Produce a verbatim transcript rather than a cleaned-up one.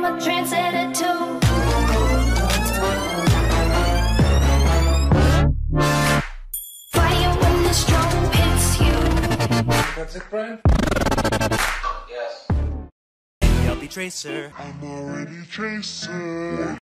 a trendsetter too. Fire when the strobe hits you. That's it, Brian? Yes. I'll be Tracer. I'm already Tracer.